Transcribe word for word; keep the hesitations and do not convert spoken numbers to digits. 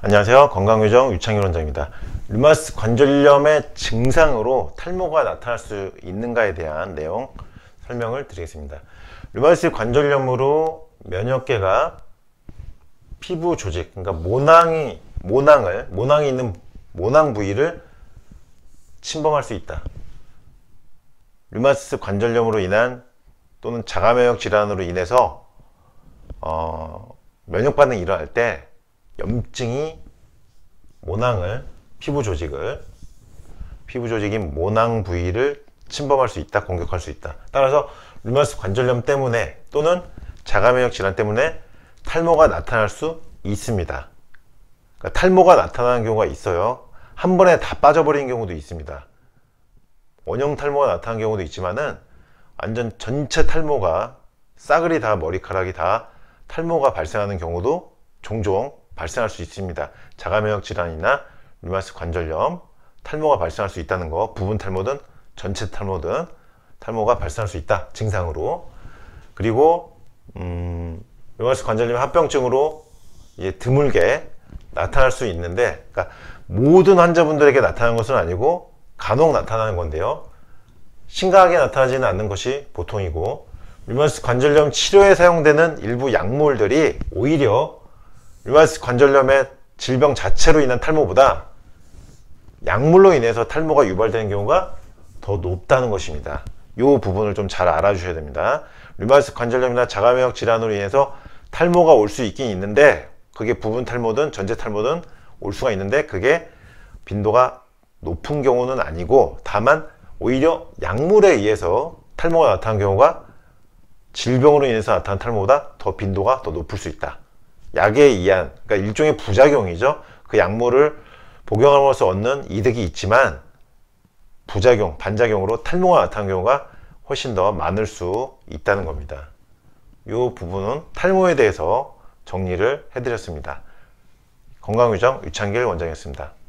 안녕하세요. 건강유정 유창일 원장입니다. 류마티스 관절염의 증상으로 탈모가 나타날 수 있는가에 대한 내용 설명을 드리겠습니다. 류마티스 관절염으로 면역계가 피부 조직, 그러니까 모낭이, 모낭을, 모낭이 있는 모낭 부위를 침범할 수 있다. 류마티스 관절염으로 인한 또는 자가면역 질환으로 인해서 어, 면역 반응이 일어날 때 염증이 모낭을, 피부 조직을, 피부 조직인 모낭 부위를 침범할 수 있다, 공격할 수 있다. 따라서 류마티스 관절염 때문에 또는 자가면역 질환 때문에 탈모가 나타날 수 있습니다. 그러니까 탈모가 나타나는 경우가 있어요. 한 번에 다 빠져버리는 경우도 있습니다. 원형 탈모가 나타나는 경우도 있지만은 완전 전체 탈모가, 싸그리 다 머리카락이 다 탈모가 발생하는 경우도 종종 발생할 수 있습니다. 자가면역 질환이나 류마티스 관절염, 탈모가 발생할 수 있다는 거, 부분 탈모든 전체 탈모든 탈모가 발생할 수 있다, 증상으로. 그리고 음, 류마티스 관절염 합병증으로 이제 드물게 나타날 수 있는데, 그러니까 모든 환자분들에게 나타나는 것은 아니고 간혹 나타나는 건데요, 심각하게 나타나지는 않는 것이 보통이고, 류마티스 관절염 치료에 사용되는 일부 약물들이 오히려 류마티스 관절염의 질병 자체로 인한 탈모보다 약물로 인해서 탈모가 유발되는 경우가 더 높다는 것입니다. 이 부분을 좀 잘 알아주셔야 됩니다. 류마티스 관절염이나 자가면역 질환으로 인해서 탈모가 올 수 있긴 있는데, 그게 부분 탈모든 전체 탈모든 올 수가 있는데, 그게 빈도가 높은 경우는 아니고, 다만 오히려 약물에 의해서 탈모가 나타나는 경우가 질병으로 인해서 나타난 탈모보다 더 빈도가 더 높을 수 있다. 약에 의한, 그러니까 일종의 부작용이죠. 그 약물을 복용함으로써 얻는 이득이 있지만 부작용, 반작용으로 탈모가 나타나는 경우가 훨씬 더 많을 수 있다는 겁니다. 이 부분은 탈모에 대해서 정리를 해드렸습니다. 건강유정 유창길 원장이었습니다.